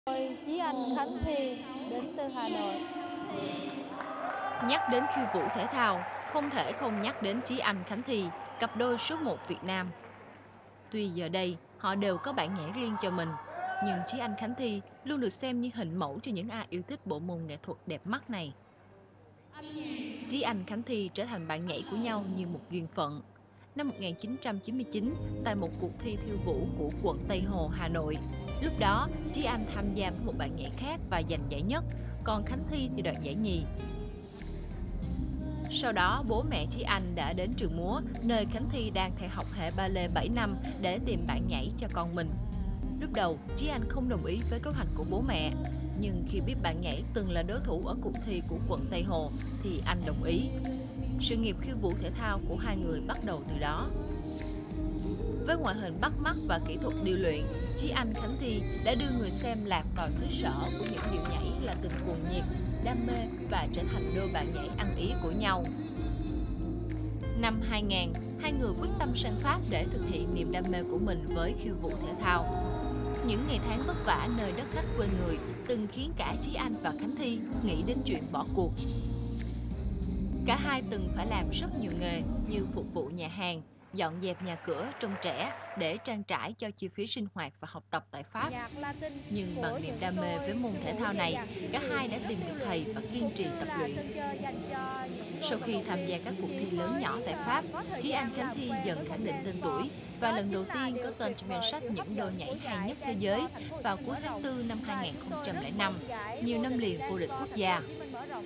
Tôi Chí Anh Khánh Thi đến từ Hà Nội. Nhắc đến khiêu vũ thể thao, không thể không nhắc đến Chí Anh Khánh Thi, cặp đôi số 1 Việt Nam. Tuy giờ đây họ đều có bản nhảy riêng cho mình, nhưng Chí Anh Khánh Thi luôn được xem như hình mẫu cho những ai yêu thích bộ môn nghệ thuật đẹp mắt này. Chí Anh Khánh Thi trở thành bạn nhảy của nhau như một duyên phận. Năm 1999, tại một cuộc thi khiêu vũ của quận Tây Hồ, Hà Nội, lúc đó Chí Anh tham gia với một bạn nhảy khác và giành giải nhất, còn Khánh Thi thì đoạt giải nhì. Sau đó, bố mẹ Chí Anh đã đến trường múa, nơi Khánh Thi đang theo học hệ ballet 7 năm để tìm bạn nhảy cho con mình. Lúc đầu, Chí Anh không đồng ý với kế hoạch của bố mẹ, nhưng khi biết bạn nhảy từng là đối thủ ở cuộc thi của quận Tây Hồ, thì anh đồng ý. Sự nghiệp khiêu vũ thể thao của hai người bắt đầu từ đó. Với ngoại hình bắt mắt và kỹ thuật điêu luyện, Chí Anh Khánh Thi đã đưa người xem lạc vào xứ sở của những điệu nhảy là tình cuồng nhiệt, đam mê và trở thành đôi bạn nhảy ăn ý của nhau. Năm 2000, hai người quyết tâm sang Pháp để thực hiện niềm đam mê của mình với khiêu vũ thể thao. Những ngày tháng vất vả nơi đất khách quê người từng khiến cả Chí Anh và Khánh Thi nghĩ đến chuyện bỏ cuộc. Cả hai từng phải làm rất nhiều nghề như phục vụ nhà hàng, dọn dẹp nhà cửa trông trẻ để trang trải cho chi phí sinh hoạt và học tập tại Pháp. Nhạc Latin Nhưng của bằng niềm những đam mê với đôi môn khiêu thể vũ thao dè này, dặt cả hai đã thì tìm rất được điêu thầy luyện, và kiên cũng trì như tập là luyện. sân chơi dành cho những Sau đôi vận khi động tham gia viên các cuộc thi thì lớn nhỏ mới tại Pháp, có thời Chí Anh gian Khánh làm Thi quen dần với khẳng môn định dance tên sport. tuổi và Đó lần đầu chính là tiên có điều tên tuyệt trong danh vời, sách điều hấp những đôi dẫn của nhảy hay giải nhất thế Dance giới Sport Thành phố Hồ Chí vào Minh cuối mở tháng rộng. 4 năm Và chúng tôi rất 2005 mong giải nhiều vô năm địch liền vô Dance địch Sport quốc Thành phố Hồ gia. Chí Minh